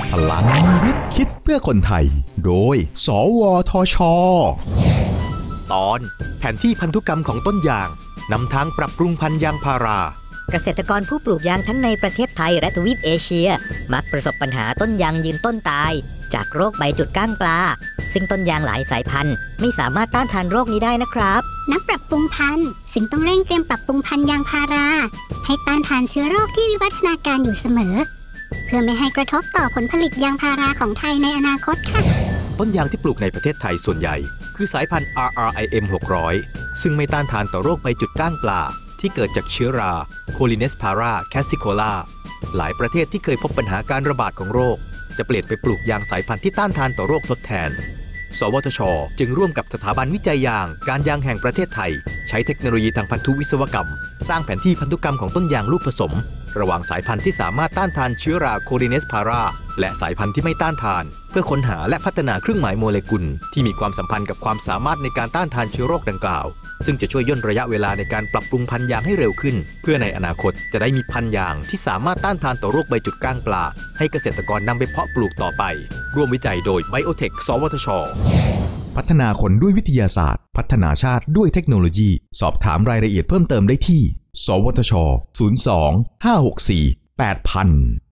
พลังวิทย์คิดเพื่อคนไทยโดยสวทช. ตอนแผนที่พันธุกรรมของต้นยางนำทางปรับปรุงพันธุ์ยางพาราเกษตรกรผู้ปลูกยางทั้งในประเทศไทยและทวีปเอเชียมักประสบปัญหาต้นยางยืนต้นตายจากโรคใบจุดก้างปลาซึ่งต้นยางหลายสายพันธุ์ไม่สามารถต้านทานโรคนี้ได้นะครับนักปรับปรุงพันธุ์จึงต้องเร่งเตรียมปรับปรุงพันธุ์ยางพาราให้ต้านทานเชื้อโรคที่วิวัฒนาการอยู่เสมอเพื่อไม่ให้กระทบต่อผลผลิตยางพาราของไทยในอนาคตค่ะต้นยางที่ปลูกในประเทศไทยส่วนใหญ่คือสายพันธุ์ RRIM 600ซึ่งไม่ต้านทานต่อโรคใบจุดก้างปลาที่เกิดจากเชื้อรา Colinespara cassicola หลายประเทศที่เคยพบปัญหาการระบาดของโรคจะเปลี่ยนไปปลูกยางสายพันธุ์ที่ต้านทานต่อโรคทดแทนสวทช.จึงร่วมกับสถาบันวิจัยยางการยางแห่งประเทศไทยใช้เทคโนโลยีทางพันธุวิศวกรรมสร้างแผนที่พันธุกรรมของต้นยางลูกผสมระหว่างสายพันธุ์ที่สามารถต้านทานเชื้อรา Colinespara และสายพันธุ์ที่ไม่ต้านทานเพื่อค้นหาและพัฒนาเครื่องหมายโมเลกุลที่มีความสัมพันธ์กับความสามารถในการต้านทานเชื้อโรคดังกล่าวซึ่งจะช่วยย่นระยะเวลาในการปรับปรุงพันธุ์ยางให้เร็วขึ้นเพื่อในอนาคตจะได้มีพันธุ์ยางที่สามารถต้านทานต่อโรคใบจุดก้างปลาให้เกษตรกรนำไปเพาะปลูกต่อไปร่วมวิจัยโดย Biotech สวทช. พัฒนาคนด้วยวิทยาศาสตร์พัฒนาชาติด้วยเทคโนโลยีสอบถามรายละเอียดเพิ่มเติมได้ที่สวทช. 02 564 8000